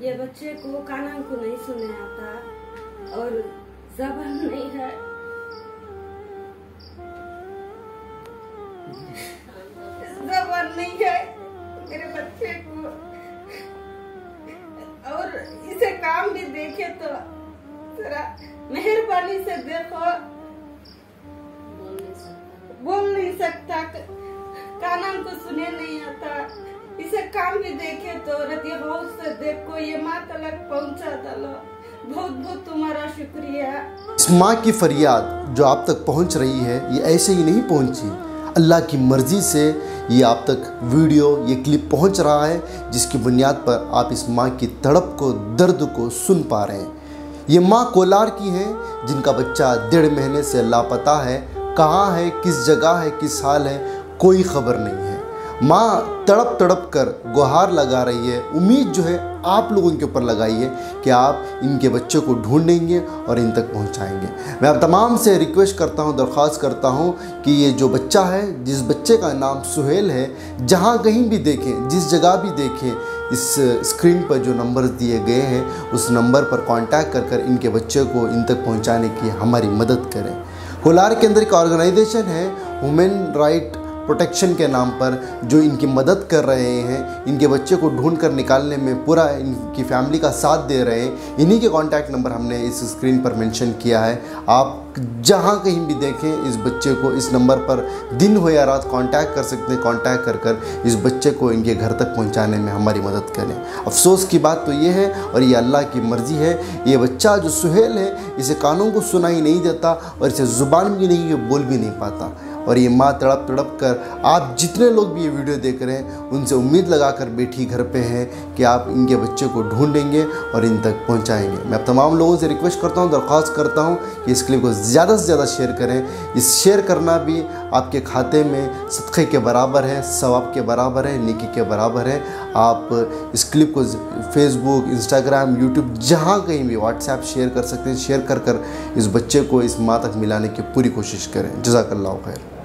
ये बच्चे को कानून को नहीं सुने आता और जबान नहीं है। जबान नहीं है मेरे बच्चे को, और इसे काम भी देखे तो जरा मेहरबानी से देखो। बोल नहीं सकता, कानून को सुने नहीं आता, इसे काम भी देखे तो रतिया बहुत से देखो ये माँ तलक पहुँचा डालो। बहुत बहुत तुम्हारा शुक्रिया। इस माँ की फरियाद जो आप तक पहुँच रही है ये ऐसे ही नहीं पहुँची, अल्लाह की मर्ज़ी से ये आप तक वीडियो ये क्लिप पहुँच रहा है, जिसकी बुनियाद पर आप इस माँ की तड़प को, दर्द को सुन पा रहे हैं। ये माँ कोलार की है जिनका बच्चा 1.5 महीने से लापता है। कहाँ है, किस जगह है, किस हाल है, कोई खबर नहीं है। माँ तड़प तड़प कर गुहार लगा रही है। उम्मीद जो है आप लोगों के ऊपर लगाई है कि आप इनके बच्चे को ढूंढेंगे और इन तक पहुंचाएंगे। मैं आप तमाम से रिक्वेस्ट करता हूं, दरख्वास्त करता हूं कि ये जो बच्चा है, जिस बच्चे का नाम सुहेल है, जहां कहीं भी देखें, जिस जगह भी देखें, इस स्क्रीन पर जो नंबर दिए गए हैं उस नंबर पर कांटेक्ट कर कर इनके बच्चे को इन तक पहुँचाने की हमारी मदद करें। कोलार के अंदर एक ऑर्गेनाइजेशन है ह्यूमन राइट प्रोटेक्शन के नाम पर, जो इनकी मदद कर रहे हैं, इनके बच्चे को ढूंढ कर निकालने में पूरा इनकी फैमिली का साथ दे रहे हैं। इन्हीं के कॉन्टैक्ट नंबर हमने इस स्क्रीन पर मेंशन किया है। आप जहां कहीं भी देखें इस बच्चे को इस नंबर पर दिन हो या रात कांटेक्ट कर सकते हैं। कांटेक्ट कर कर इस बच्चे को इनके घर तक पहुंचाने में हमारी मदद करें। अफसोस की बात तो ये है और ये अल्लाह की मर्ज़ी है, ये बच्चा जो सुहेल है इसे कानों को सुनाई नहीं देता और इसे ज़ुबान भी नहीं, ये बोल भी नहीं पाता। और ये माँ तड़प तड़प कर, आप जितने लोग भी ये वीडियो देख रहे हैं उनसे उम्मीद लगाकर बैठी घर पे हैं कि आप इनके बच्चे को ढूंढेंगे और इन तक पहुंचाएंगे। मैं अब तमाम लोगों से रिक्वेस्ट करता हूं, दरख्वास्त करता हूं कि इस क्लिप को ज़्यादा से ज़्यादा शेयर करें। इस शेयर करना भी आपके खाते में सदक़े के बराबर है, सवाब के बराबर है, नेकी के बराबर है। आप इस क्लिप को फेसबुक, इंस्टाग्राम, यूट्यूब, जहाँ कहीं भी, व्हाट्सएप शेयर कर सकते हैं। शेयर कर कर इस बच्चे को इस माँ तक मिलाने की पूरी कोशिश करें। जज़ाकल्लाहु खैर।